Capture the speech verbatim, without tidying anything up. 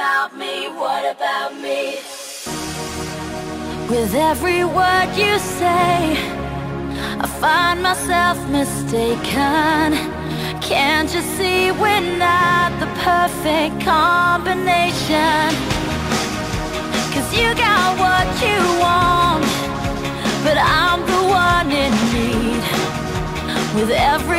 about me? What about me? With every word you say, I find myself mistaken. Can't you see we're not the perfect combination? Cause you got what you want, but I'm the one in need. With every